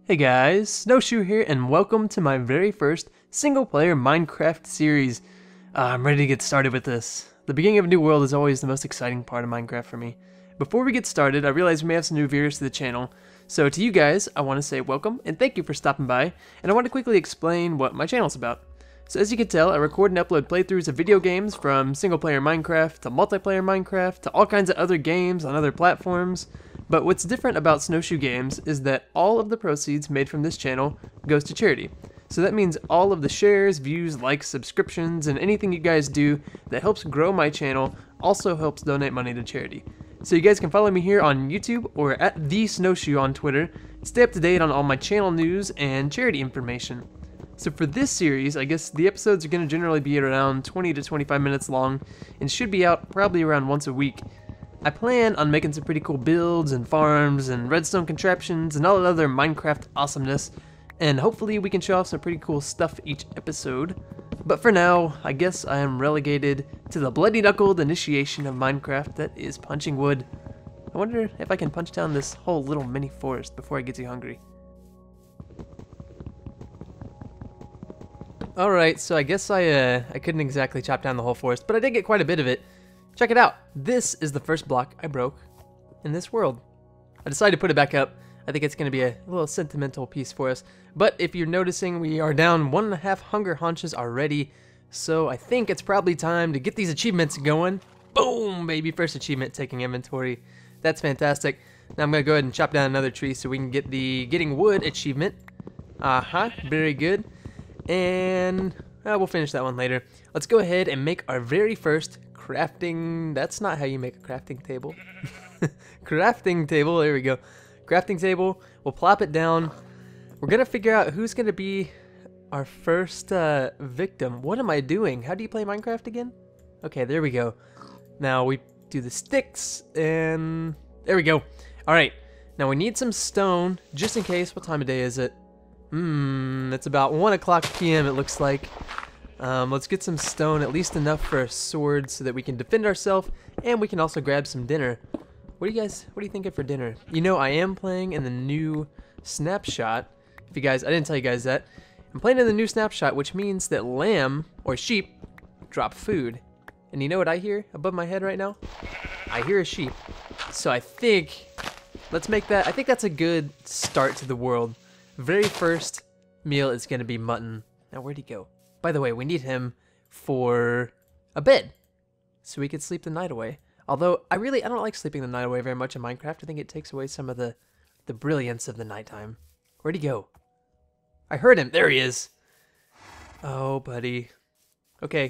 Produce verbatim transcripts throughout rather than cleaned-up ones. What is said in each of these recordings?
Hey guys, SnoShoe here, and welcome to my very first single-player Minecraft series. Uh, I'm ready to get started with this. The beginning of a new world is always the most exciting part of Minecraft for me. Before we get started, I realize we may have some new viewers to the channel, so to you guys, I want to say welcome and thank you for stopping by, and I want to quickly explain what my channel is about. So as you can tell, I record and upload playthroughs of video games from single-player Minecraft to multiplayer Minecraft to all kinds of other games on other platforms. But what's different about SnoShoe Games is that all of the proceeds made from this channel goes to charity. So that means all of the shares, views, likes, subscriptions, and anything you guys do that helps grow my channel also helps donate money to charity. So you guys can follow me here on YouTube or at the SnoShoe on Twitter. Stay up to date on all my channel news and charity information. So for this series, I guess the episodes are going to generally be around twenty to twenty-five minutes long and should be out probably around once a week. I plan on making some pretty cool builds and farms and redstone contraptions and all that other Minecraft awesomeness, and hopefully we can show off some pretty cool stuff each episode. But for now, I guess I am relegated to the bloody-knuckled initiation of Minecraft that is punching wood. I wonder if I can punch down this whole little mini forest before I get too hungry. Alright, so I guess I, uh, I couldn't exactly chop down the whole forest, but I did get quite a bit of it. Check it out. This is the first block I broke in this world. I decided to put it back up. I think it's going to be a little sentimental piece for us. But if you're noticing, we are down one and a half hunger haunches already. So I think it's probably time to get these achievements going. Boom, baby. First achievement, taking inventory. That's fantastic. Now I'm going to go ahead and chop down another tree so we can get the getting wood achievement. Uh-huh. Very good. And uh, we'll finish that one later. Let's go ahead and make our very first crafting. That's not how you make a crafting table. Crafting table. There we go. Crafting table. We'll plop it down. We're gonna figure out who's gonna be our first uh, victim. What am I doing? How do you play Minecraft again? Okay, there we go. Now we do the sticks, and there we go. All right. Now we need some stone, just in case. What time of day is it? Hmm. It's about one o'clock p m It looks like. Um, let's get some stone, at least enough for a sword so that we can defend ourselves, and we can also grab some dinner. What do you guys, what are you thinking for dinner? You know, I am playing in the new snapshot. If you guys, I didn't tell you guys that. I'm playing in the new snapshot, which means that lamb, or sheep, drop food. And you know what I hear above my head right now? I hear a sheep. So I think, let's make that, I think that's a good start to the world. Very first meal is going to be mutton. Now, where'd he go? By the way, we need him for a bed, so we could sleep the night away. Although, I really, I don't like sleeping the night away very much in Minecraft. I think it takes away some of the, the brilliance of the nighttime. Where'd he go? I heard him. There he is. Oh, buddy. Okay.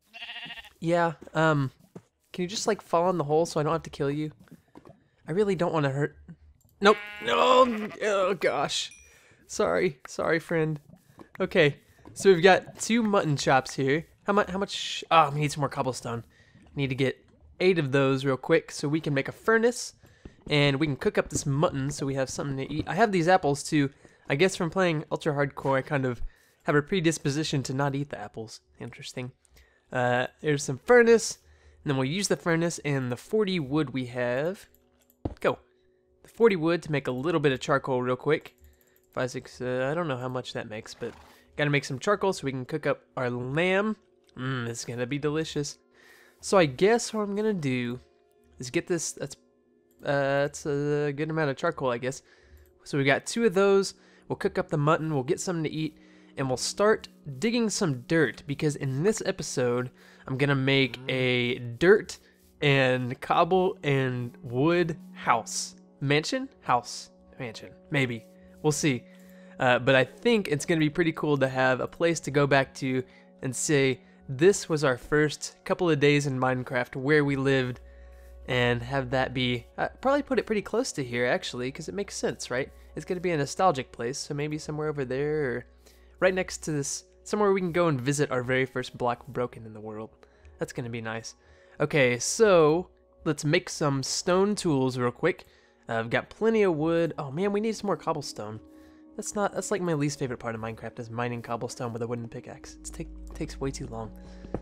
Yeah, um, can you just, like, fall in the hole so I don't have to kill you? I really don't want to hurt. Nope. No. Oh, gosh. Sorry. Sorry, friend. Okay. So we've got two mutton chops here. How much? How much? Oh, we need some more cobblestone. Need to get eight of those real quick so we can make a furnace, and we can cook up this mutton so we have something to eat. I have these apples too. I guess from playing ultra hardcore, I kind of have a predisposition to not eat the apples. Interesting. Uh, there's some furnace, and then we'll use the furnace and the forty wood we have. Go. The forty wood to make a little bit of charcoal real quick. Five, six. Uh, I don't know how much that makes, but. Gotta make some charcoal so we can cook up our lamb. Mmm, it's gonna be delicious. So I guess what I'm gonna do is get this, that's, uh, that's a good amount of charcoal, I guess. So we got two of those. We'll cook up the mutton, we'll get something to eat, and we'll start digging some dirt, because in this episode, I'm gonna make a dirt and cobble and wood house. Mansion? House. Mansion. Maybe. We'll see. Uh, but I think it's going to be pretty cool to have a place to go back to and say, this was our first couple of days in Minecraft where we lived, and have that be, uh, probably put it pretty close to here actually, because it makes sense, right? It's going to be a nostalgic place, so maybe somewhere over there, or right next to this, somewhere we can go and visit our very first block broken in the world. That's going to be nice. Okay, so let's make some stone tools real quick. Uh, I've got plenty of wood. Oh man, we need some more cobblestone. That's not, that's like my least favorite part of Minecraft, is mining cobblestone with a wooden pickaxe. It take, takes way too long.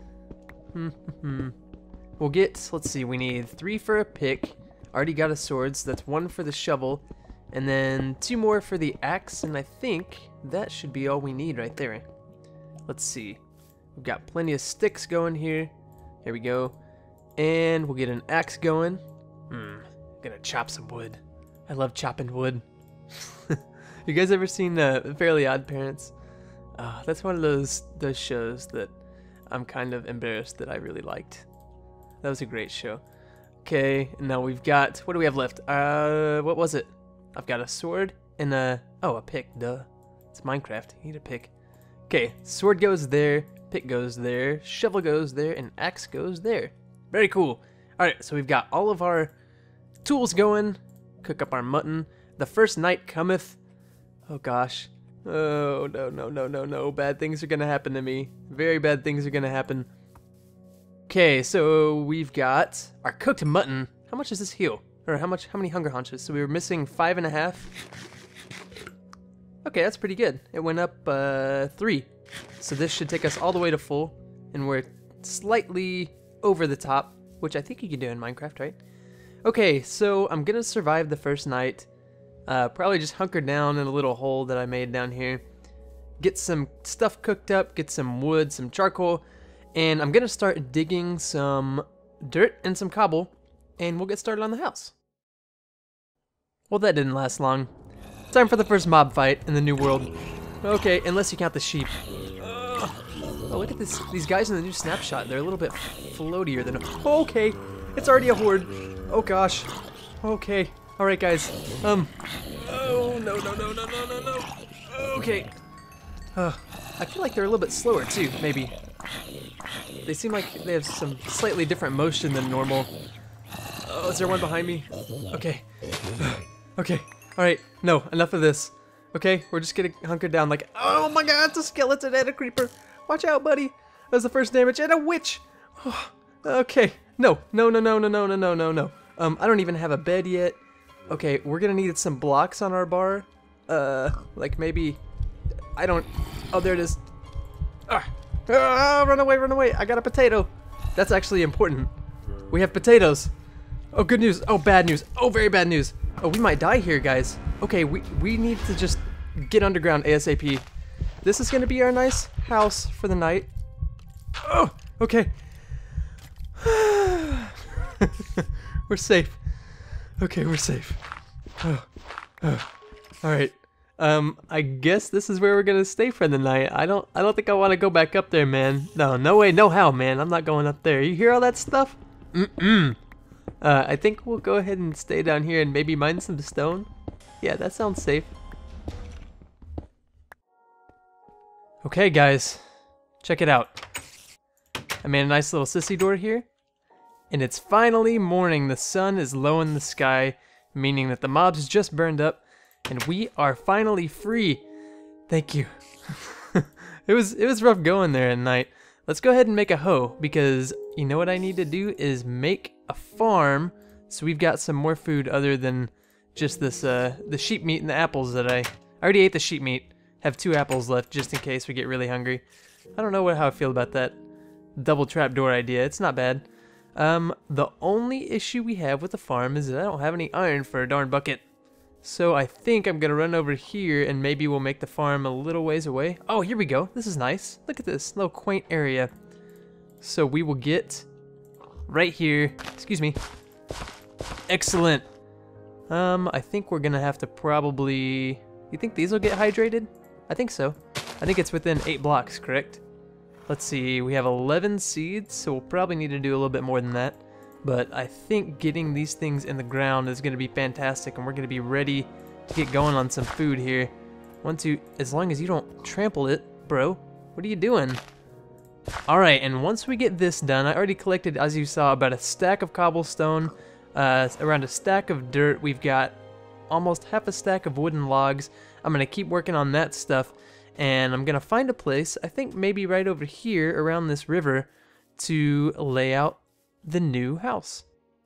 We'll get, let's see, we need three for a pick. Already got a sword, so that's one for the shovel. And then two more for the axe, and I think that should be all we need right there. Let's see. We've got plenty of sticks going here. Here we go. And we'll get an axe going. Hmm, gonna chop some wood. I love chopping wood. You guys ever seen uh, Fairly Odd Parents? Uh, that's one of those those shows that I'm kind of embarrassed that I really liked. That was a great show. Okay, and now we've got, what do we have left? Uh, what was it? I've got a sword and a, oh, a pick, duh. It's Minecraft, you need a pick. Okay, sword goes there, pick goes there, shovel goes there, and axe goes there. Very cool. Alright, so we've got all of our tools going. Cook up our mutton. The first night cometh. Oh gosh. Oh, no, no, no, no, no. Bad things are gonna happen to me. Very bad things are gonna happen. Okay, so we've got our cooked mutton. How much does this heal? Or how much? How many hunger haunches? So we were missing five and a half. Okay, that's pretty good. It went up uh, three. So this should take us all the way to full. And we're slightly over the top, which I think you can do in Minecraft, right? Okay, so I'm gonna survive the first night. Uh, probably just hunker down in a little hole that I made down here. Get some stuff cooked up, get some wood, some charcoal, and I'm gonna start digging some dirt and some cobble, and we'll get started on the house. Well, that didn't last long. Time for the first mob fight in the new world. Okay, unless you count the sheep. Ugh. Oh, look at this! These guys in the new snapshot. They're a little bit floatier than. Oh, okay, it's already a horde. Oh gosh. Okay. All right, guys. Um. Oh no no no no no no no. Okay. Uh, I feel like they're a little bit slower too. Maybe. They seem like they have some slightly different motion than normal. Oh, is there one behind me? Okay. Okay. All right. No, enough of this. Okay, we're just getting hunkered down. Like, oh my God, it's a skeleton and a creeper. Watch out, buddy. That was the first damage, and a witch. Oh, okay. No, no, no, no, no, no, no, no, no, no. Um, I don't even have a bed yet. Okay, we're gonna need some blocks on our bar. Uh, like maybe, I don't. Oh, there it is. Ah, ah, run away, run away. I got a potato. That's actually important. We have potatoes. Oh, good news. Oh, bad news. Oh, very bad news. Oh, we might die here, guys. Okay, we, we need to just get underground ASAP. This is going to be our nice house for the night. Oh, okay. We're safe. Okay, we're safe. Oh, oh. All right. Um, I guess this is where we're going to stay for the night. I don't I don't think I want to go back up there, man. No, no way, no how, man. I'm not going up there. You hear all that stuff? Mm-mm. Uh, I think we'll go ahead and stay down here and maybe mine some stone. Yeah, that sounds safe. Okay, guys, check it out. I made a nice little sissy door here, and it's finally morning. The sun is low in the sky, meaning that the mobs just burned up, and we are finally free. Thank you. it was it was rough going there at night. Let's go ahead and make a hoe, because you know what I need to do is make a farm, so we've got some more food other than just this uh the sheep meat and the apples that I I already ate the sheep meat. Have two apples left just in case we get really hungry. I don't know what how I feel about that double trapdoor idea. It's not bad. Um the only issue we have with the farm is that I don't have any iron for a darn bucket. So I think I'm gonna run over here and maybe we'll make the farm a little ways away. Oh, here we go. This is nice. Look at this little quaint area. So we will get right here. Excuse me. Excellent. Um, I think we're gonna have to probably. You think these will get hydrated? I think so. I think it's within eight blocks, correct? Let's see. We have eleven seeds, so we'll probably need to do a little bit more than that. But I think getting these things in the ground is gonna be fantastic, and we're gonna be ready to get going on some food here. One, two. As long as you don't trample it, bro. What are you doing? Alright, and once we get this done, I already collected, as you saw, about a stack of cobblestone, uh, around a stack of dirt. We've got almost half a stack of wooden logs. I'm going to keep working on that stuff, and I'm going to find a place, I think maybe right over here around this river, to lay out the new house.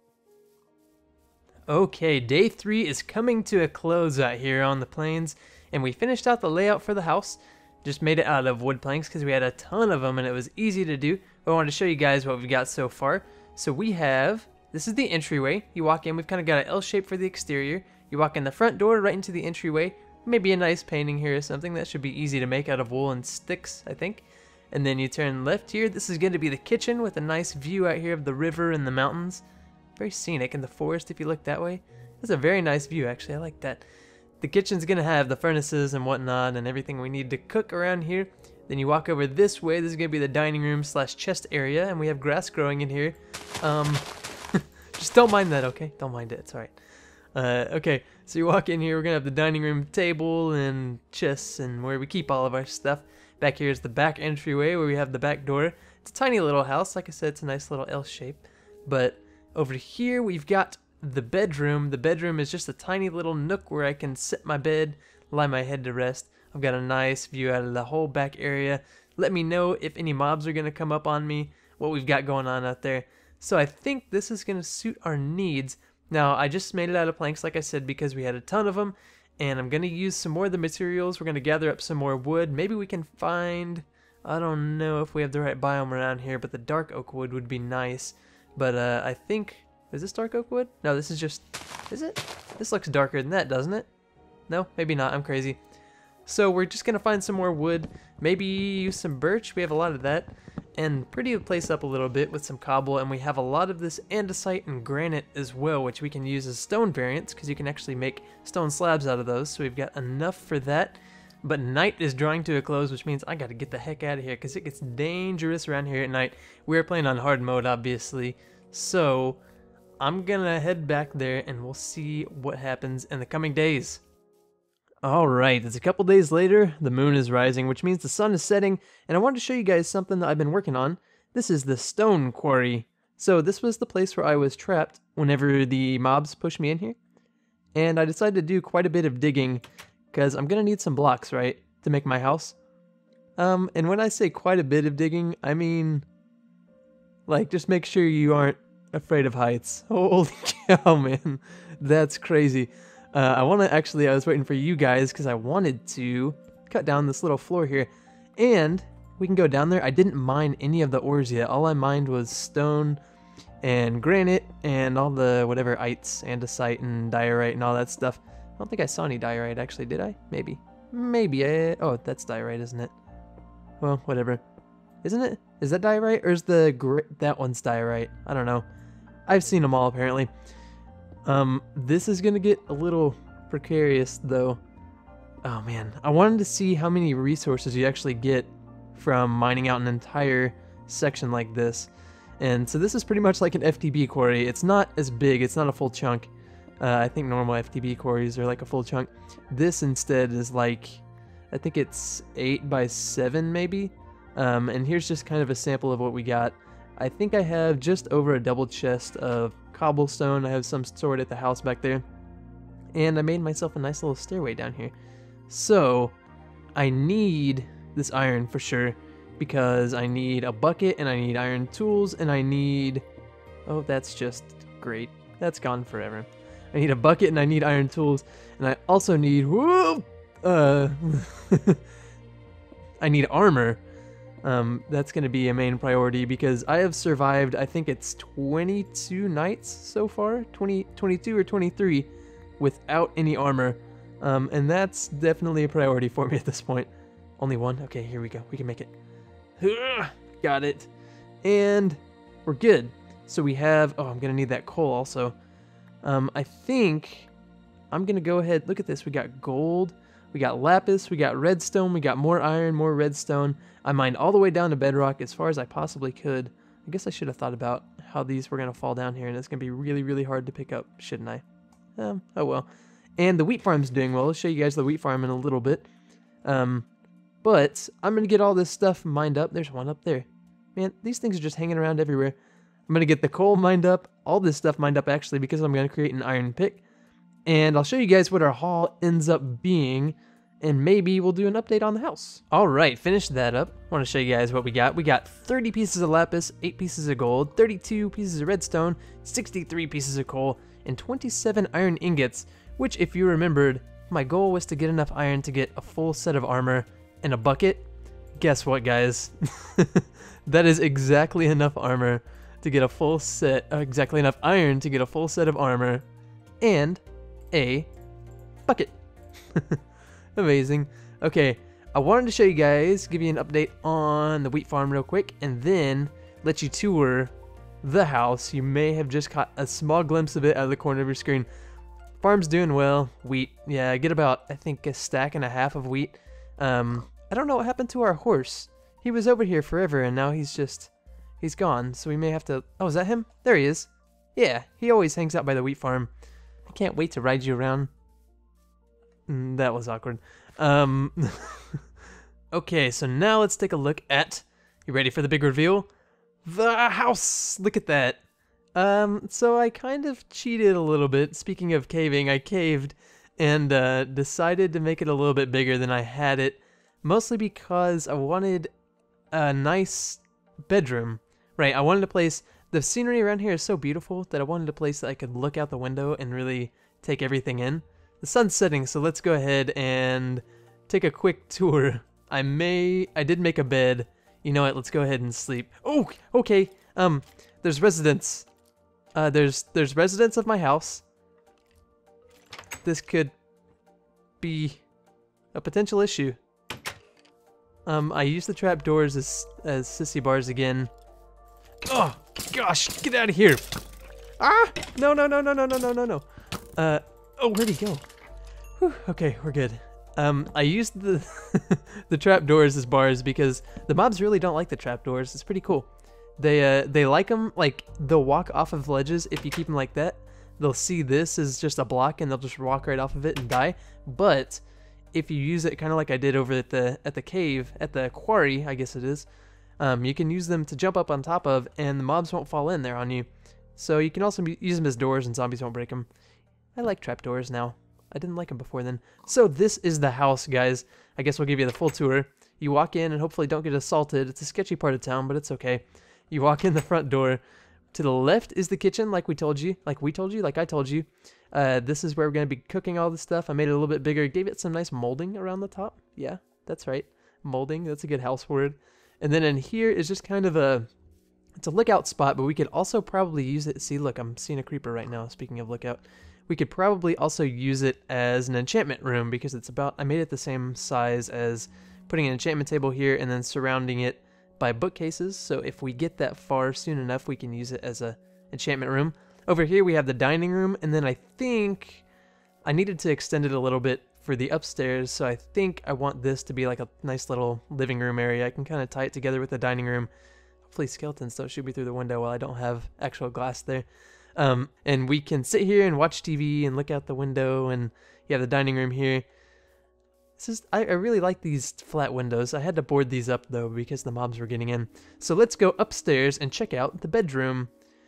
Okay, day three is coming to a close out here on the plains, and we finished out the layout for the house. Just made it out of wood planks because we had a ton of them and it was easy to do. But I wanted to show you guys what we've got so far. So we have, this is the entryway. You walk in, we've kind of got an L shape for the exterior. You walk in the front door right into the entryway. Maybe a nice painting here or something. That should be easy to make out of wool and sticks, I think. And then you turn left here. This is going to be the kitchen with a nice view out here of the river and the mountains. Very scenic in the forest if you look that way. That's a very nice view, actually. I like that. The kitchen's going to have the furnaces and whatnot and everything we need to cook around here. Then you walk over this way. This is going to be the dining room slash chest area, and we have grass growing in here. Um, just don't mind that, okay? Don't mind it. It's all right. Uh, okay, so you walk in here. We're going to have the dining room table and chests and where we keep all of our stuff. Back here is the back entryway where we have the back door. It's a tiny little house. Like I said, it's a nice little L shape. But over here we've got the bedroom. The bedroom is just a tiny little nook where I can sit my bed, lie my head to rest. I've got a nice view out of the whole back area. Let me know if any mobs are going to come up on me, what we've got going on out there. So I think this is going to suit our needs. Now, I just made it out of planks, like I said, because we had a ton of them. And I'm going to use some more of the materials. We're going to gather up some more wood. Maybe we can find, I don't know if we have the right biome around here, but the dark oak wood would be nice. But uh, I think, is this dark oak wood? No, this is just, is it? This looks darker than that, doesn't it? No, maybe not. I'm crazy. So we're just going to find some more wood, maybe use some birch, we have a lot of that, and pretty the place up a little bit with some cobble, and we have a lot of this andesite and granite as well, which we can use as stone variants, because you can actually make stone slabs out of those, so we've got enough for that. But night is drawing to a close, which means I got to get the heck out of here, because it gets dangerous around here at night. We're playing on hard mode, obviously, so I'm going to head back there, and we'll see what happens in the coming days. Alright, it's a couple days later, the moon is rising, which means the sun is setting, and I wanted to show you guys something that I've been working on. This is the stone quarry. So this was the place where I was trapped whenever the mobs pushed me in here. And I decided to do quite a bit of digging, because I'm going to need some blocks, right, to make my house. Um, and when I say quite a bit of digging, I mean, like, just make sure you aren't afraid of heights. Holy cow, man, that's crazy. Uh, I want to actually, I was waiting for you guys because I wanted to cut down this little floor here. And we can go down there. I didn't mine any of the ores yet. All I mined was stone and granite and all the whatever ites, andesite and diorite and all that stuff. I don't think I saw any diorite actually, did I? Maybe. Maybe. I, oh, that's diorite, isn't it? Well, whatever. Isn't it? Is that diorite or is the gr that one's diorite? I don't know. I've seen them all apparently. Um, this is gonna get a little precarious though. Oh man, I wanted to see how many resources you actually get from mining out an entire section like this. And so this is pretty much like an F T B quarry. It's not as big, it's not a full chunk. Uh, I think normal F T B quarries are like a full chunk. This instead is like, I think it's eight by seven maybe. Um, and here's just kind of a sample of what we got. I think I have just over a double chest of cobblestone. I have some stored at the house back there. And I made myself a nice little stairway down here. So, I need this iron for sure, because I need a bucket, and I need iron tools, and I need... Oh, that's just great. That's gone forever. I need a bucket, and I need iron tools, and I also need... Whoa! Uh... I need armor. Um, that's going to be a main priority because I have survived, I think it's twenty-two nights so far, twenty, twenty-two or twenty-three, without any armor. Um, and that's definitely a priority for me at this point. Only one? Okay, here we go. We can make it. Ugh, got it. And we're good. So we have, oh, I'm going to need that coal also. Um, I think I'm going to go ahead, look at this. We got gold. We got lapis, we got redstone, we got more iron, more redstone. I mined all the way down to bedrock as far as I possibly could. I guess I should have thought about how these were going to fall down here, and it's going to be really, really hard to pick up, shouldn't I? Um, oh well. And the wheat farm's doing well. I'll show you guys the wheat farm in a little bit. Um, but I'm going to get all this stuff mined up. There's one up there. Man, these things are just hanging around everywhere. I'm going to get the coal mined up, all this stuff mined up actually, because I'm going to create an iron pick. And I'll show you guys what our haul ends up being, and maybe we'll do an update on the house. All right, finish that up. I want to show you guys what we got. We got thirty pieces of lapis, eight pieces of gold, thirty-two pieces of redstone, sixty-three pieces of coal, and twenty-seven iron ingots, which if you remembered, my goal was to get enough iron to get a full set of armor and a bucket. Guess what, guys? That is exactly enough armor to get a full set, uh, exactly enough iron to get a full set of armor, and a bucket. Amazing. Okay, I wanted to show you guys, give you an update on the wheat farm real quick, and then let you tour the house. You may have just caught a small glimpse of it out of the corner of your screen. Farm's doing well. Wheat, yeah, I get about, I think, a stack and a half of wheat. Um, I don't know what happened to our horse. He was over here forever, and now he's just, he's gone. So we may have to, oh, is that him? There he is. Yeah, he always hangs out by the wheat farm. I can't wait to ride you around. Mm, that was awkward. Um, okay, so now let's take a look at, you ready for the big reveal? The house! Look at that. Um, so I kind of cheated a little bit. Speaking of caving, I caved and uh, decided to make it a little bit bigger than I had it. Mostly because I wanted a nice bedroom. Right, I wanted a place, the scenery around here is so beautiful that I wanted a place that I could look out the window and really take everything in. The sun's setting, so let's go ahead and take a quick tour. I may, I did make a bed. You know what, let's go ahead and sleep. Oh, okay, um, there's residents. Uh, there's, there's residents of my house. This could be a potential issue. Um, I use the trapdoors as, as sissy bars again. Oh, gosh, get out of here. Ah, no, no, no, no, no, no, no, no, no. Uh, oh, where'd he go? Whew, okay, we're good. Um, I used the the trapdoors as bars because the mobs really don't like the trapdoors. It's pretty cool. They uh they like them, like they'll walk off of ledges if you keep them like that. They'll see this as just a block and they'll just walk right off of it and die. But if you use it kind of like I did over at the at the cave, at the quarry, I guess it is, um, you can use them to jump up on top of and the mobs won't fall in there on you. So you can also be, use them as doors and zombies won't break them. I like trapdoors now. I didn't like them before then. So this is the house, guys. I guess we'll give you the full tour. You walk in and hopefully don't get assaulted. It's a sketchy part of town, but it's okay. You walk in the front door. To the left is the kitchen, like we told you. Like we told you, like I told you. Uh, this is where we're going to be cooking all this stuff. I made it a little bit bigger. Gave it some nice molding around the top. Yeah, that's right. Molding, that's a good house word. And then in here is just kind of a... It's a lookout spot, but we could also probably use it... See, look, I'm seeing a creeper right now, speaking of lookout. We could probably also use it as an enchantment room because it's about... I made it the same size as putting an enchantment table here and then surrounding it by bookcases. So if we get that far soon enough, we can use it as a enchantment room. Over here we have the dining room, and then I think I needed to extend it a little bit for the upstairs. So I think I want this to be like a nice little living room area. I can kind of tie it together with the dining room. Hopefully skeletons don't shoot me through the window while I don't have actual glass there. Um, and we can sit here and watch T V and look out the window, and you have the dining room here. This is, I, I really like these flat windows. I had to board these up though because the mobs were getting in. So let's go upstairs and check out the bedroom.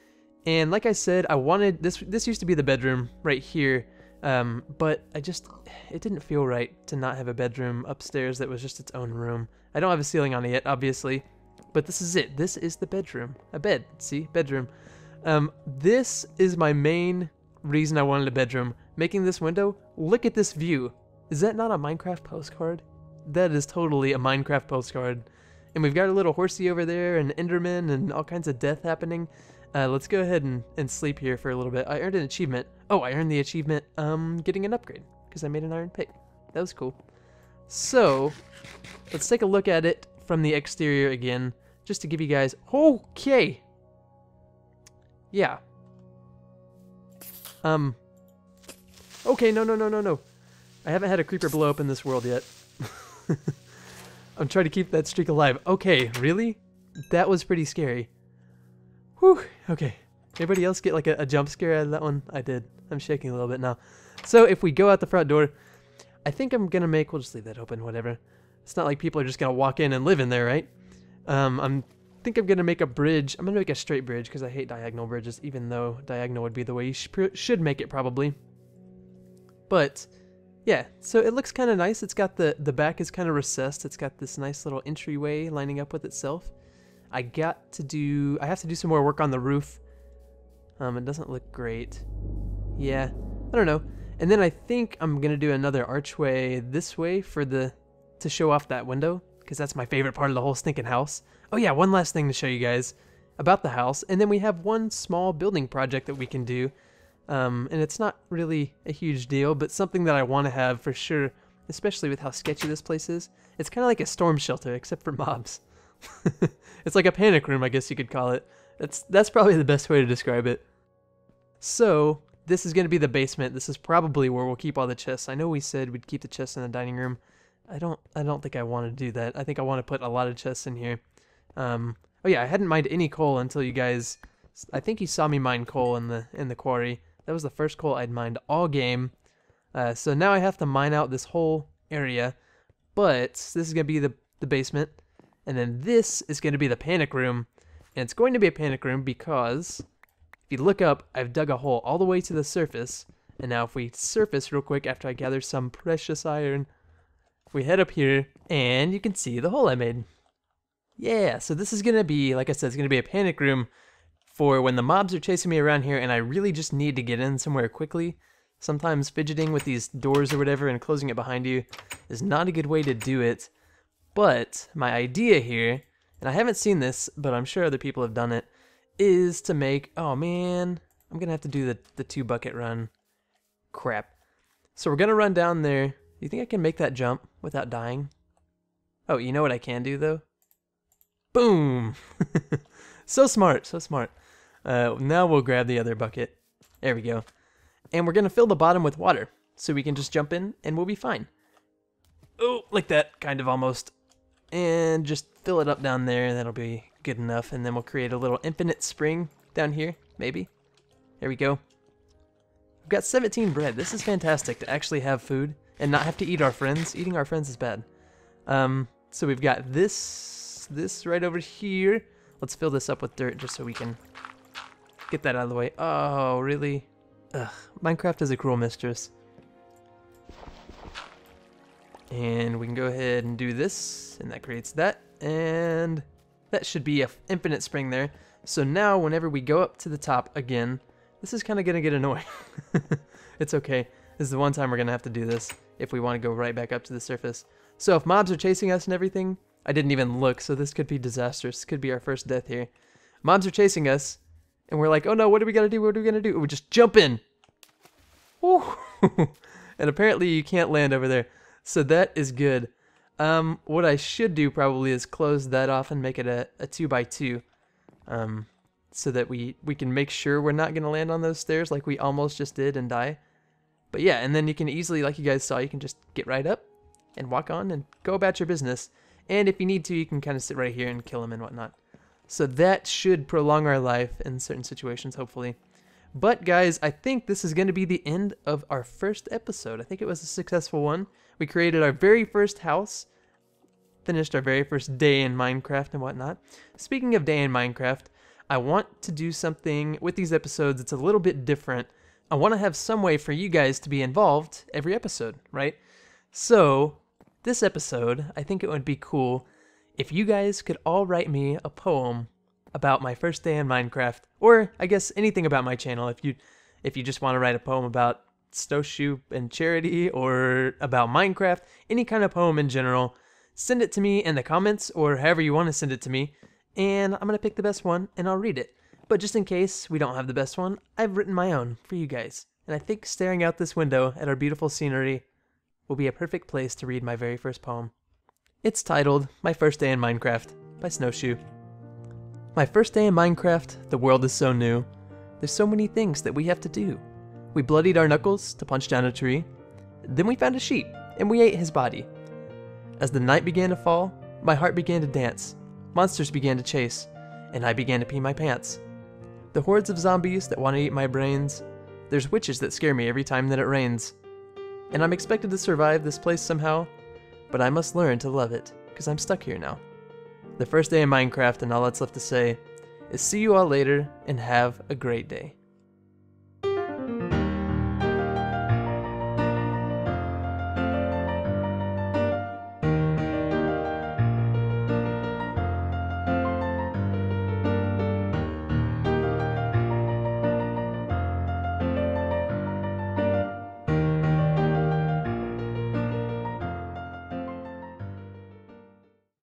And like I said, I wanted, this This used to be the bedroom right here, um, but I just, it didn't feel right to not have a bedroom upstairs that was just its own room. I don't have a ceiling on it yet, obviously, but this is it. This is the bedroom. A bed, see, bedroom. Um, this is my main reason I wanted a bedroom. Making this window, look at this view. Is that not a Minecraft postcard? That is totally a Minecraft postcard. And we've got a little horsey over there and Enderman and all kinds of death happening. Uh, let's go ahead and, and sleep here for a little bit. I earned an achievement. Oh, I earned the achievement um, getting an upgrade because I made an iron pick. That was cool. So, let's take a look at it from the exterior again, just to give you guys... Okay! Yeah. Um. Okay, no, no, no, no, no. I haven't had a creeper blow up in this world yet. I'm trying to keep that streak alive. Okay, really? That was pretty scary. Whew, okay. Anybody else get like a, a jump scare out of that one? I did. I'm shaking a little bit now. So if we go out the front door, I think I'm gonna make, we'll just leave that open, whatever. It's not like people are just gonna walk in and live in there, right? Um, I'm I think I'm gonna make a bridge. I'm gonna make a straight bridge because I hate diagonal bridges, even though diagonal would be the way you sh should make it probably. But yeah, so it looks kind of nice. It's got the the back is kind of recessed. It's got this nice little entryway lining up with itself. I got to do. I have to do some more work on the roof. Um, it doesn't look great. Yeah, I don't know. And then I think I'm gonna do another archway this way for the to show off that window because that's my favorite part of the whole stinking house. Oh yeah, one last thing to show you guys about the house, and then we have one small building project that we can do Um, and it's not really a huge deal, but something that I want to have for sure, especially with how sketchy this place is. It's kind of like a storm shelter, except for mobs. It's like a panic room, I guess you could call it. That's, that's probably the best way to describe it. So, this is going to be the basement. This is probably where we'll keep all the chests. I know we said we'd keep the chests in the dining room. I don't I don't think I want to do that. I think I want to put a lot of chests in here. Um, oh yeah, I hadn't mined any coal until you guys... I think you saw me mine coal in the in the quarry. That was the first coal I'd mined all game. Uh, so now I have to mine out this whole area. But this is going to be the, the basement. And then this is going to be the panic room. And it's going to be a panic room because... if you look up, I've dug a hole all the way to the surface. And now if we surface real quick after I gather some precious iron, we head up here and you can see the hole I made. Yeah, so this is going to be, like I said, it's going to be a panic room for when the mobs are chasing me around here and I really just need to get in somewhere quickly. Sometimes fidgeting with these doors or whatever and closing it behind you is not a good way to do it. But my idea here, and I haven't seen this, but I'm sure other people have done it, is to make, oh man, I'm gonna have to do the, the two bucket run. Crap. So we're gonna run down there. You think I can make that jump without dying? Oh, you know what I can do though? Boom! So smart, so smart. Uh, now we'll grab the other bucket. There we go. And we're gonna fill the bottom with water, so we can just jump in and we'll be fine. Oh, like that, kind of almost. And just fill it up down there, that'll be good enough, and then we'll create a little infinite spring down here, maybe. There we go. We've got seventeen bread. This is fantastic to actually have food and not have to eat our friends. Eating our friends is bad. Um, so we've got this, this right over here. Let's fill this up with dirt just so we can get that out of the way. Oh, really? Ugh, Minecraft is a cruel mistress. And we can go ahead and do this, and that creates that, and that should be an infinite spring there. So now whenever we go up to the top again, this is kind of going to get annoying. It's okay. This is the one time we're going to have to do this if we want to go right back up to the surface. So if mobs are chasing us and everything, I didn't even look, so this could be disastrous. This could be our first death here. Mobs are chasing us, and we're like, oh no, what do we got to do? What are we going to do? We just jump in. Woo! And apparently you can't land over there. So that is good. Um, what I should do probably is close that off and make it a, a two by two. Um, so that we, we can make sure we're not going to land on those stairs like we almost just did and die. But yeah, and then you can easily, like you guys saw, you can just get right up and walk on and go about your business. And if you need to, you can kind of sit right here and kill them and whatnot. So that should prolong our life in certain situations, hopefully. But guys, I think this is going to be the end of our first episode. I think it was a successful one. We created our very first house, finished our very first day in Minecraft and whatnot. Speaking of day in Minecraft, I want to do something with these episodes. It's a little bit different. I want to have some way for you guys to be involved every episode, right? So this episode, I think it would be cool if you guys could all write me a poem about my first day in Minecraft, or I guess anything about my channel. If you if you just want to write a poem about SnoShoe and charity, or about Minecraft, any kind of poem in general, send it to me in the comments or however you want to send it to me, and I'm gonna pick the best one and I'll read it. But just in case we don't have the best one, I've written my own for you guys, and I think staring out this window at our beautiful scenery will be a perfect place to read my very first poem. It's titled My First Day in Minecraft by SnoShoe. My first day in Minecraft, the world is so new. There's so many things that we have to do. We bloodied our knuckles to punch down a tree. Then we found a sheep, and we ate his body. As the night began to fall, my heart began to dance. Monsters began to chase, and I began to pee my pants. The hordes of zombies that want to eat my brains. There's witches that scare me every time that it rains. And I'm expected to survive this place somehow, but I must learn to love it, because I'm stuck here now. The first day in Minecraft, and all that's left to say is see you all later, and have a great day.